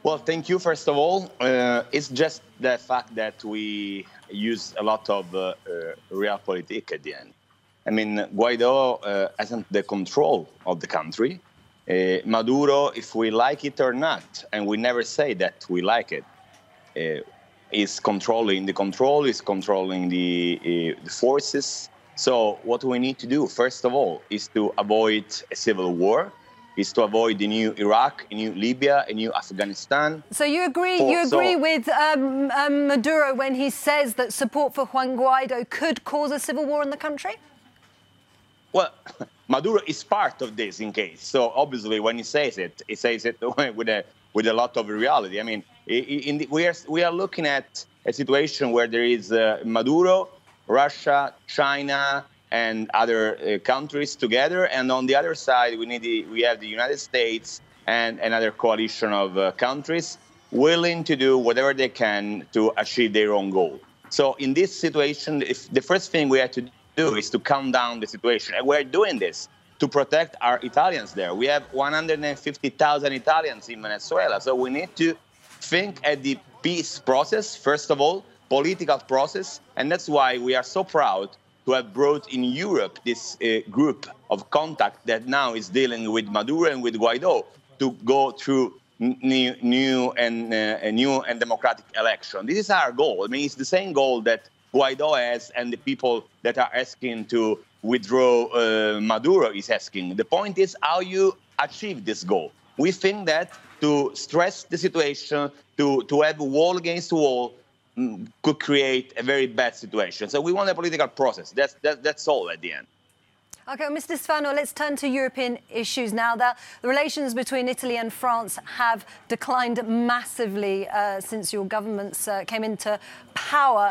Well, thank you, first of all. It's just the fact that we use a lot of realpolitik at the end. I mean, Guaido hasn't the control of the country. Maduro, if we like it or not, and we never say that we like it, is controlling the control, is controlling the forces. So what we need to do, first of all, is to avoid a civil war, is to avoid the new Iraq, a new Libya, a new Afghanistan. So you agree with Maduro when he says that support for Juan Guaido could cause a civil war in the country? Well, Maduro is part of this in case. So obviously when he says it with a lot of reality. I mean, we are looking at a situation where there is Maduro, Russia, China, and other countries together, and on the other side we have the United States and another coalition of countries willing to do whatever they can to achieve their own goal. So in this situation, if the first thing we have to do is to calm down the situation, and we're doing this to protect our Italians there. We have 150,000 Italians in Venezuela, so we need to think at the peace process, first of all, political process, and that's why we are so proud to have brought in Europe this group of contact that now is dealing with Maduro and with Guaido to go through new and democratic election. This is our goal. I mean, it's the same goal that Guaido has and the people that are asking to withdraw Maduro is asking. The point is how you achieve this goal. We think that to stress the situation, to have wall against wall, could create a very bad situation. So we want a political process. That's all at the end. OK, well, Mr. Stefano, let's turn to European issues now. The relations between Italy and France have declined massively since your governments came into power.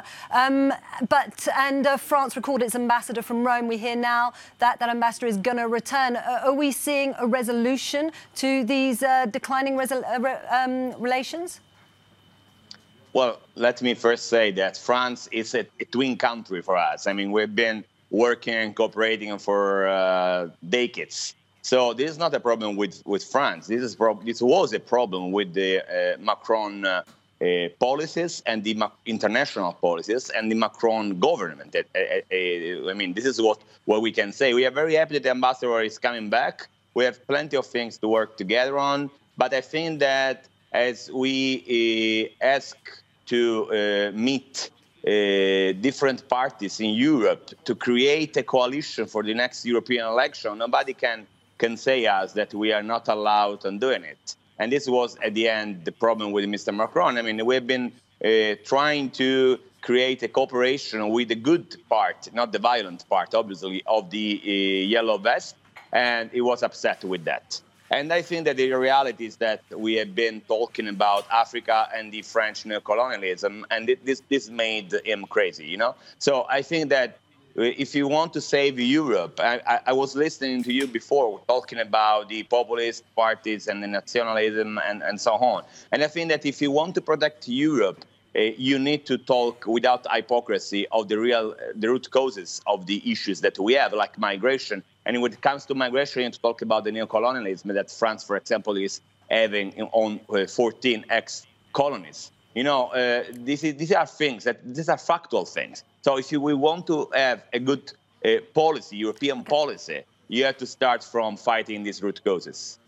France recalled its ambassador from Rome. We hear now that that ambassador is going to return. Are we seeing a resolution to these declining relations? Well, let me first say that France is a twin country for us. I mean, we've been working and cooperating for decades. So this is not a problem with France. This was a problem with the Macron policies and the international policies and the Macron government. I mean, this is what we can say. We are very happy that the ambassador is coming back. We have plenty of things to work together on. But I think that as we ask to meet different parties in Europe to create a coalition for the next European election, nobody can say us that we are not allowed on doing it. And this was, at the end, the problem with Mr. Macron. I mean, we've been trying to create a cooperation with the good part, not the violent part, obviously, of the Yellow Vest, and he was upset with that. And I think that the reality is that we have been talking about Africa and the French neocolonialism, and this made him crazy, you know? So I think that if you want to save Europe, I was listening to you before talking about the populist parties and the nationalism and so on. And I think that if you want to protect Europe, you need to talk without hypocrisy of the root causes of the issues that we have, like migration. And when it comes to migration, you need to talk about the neocolonialism that France, for example, is having on 14 ex-colonies. You know, these are things these are factual things. So if we want to have a good policy, European policy, you have to start from fighting these root causes.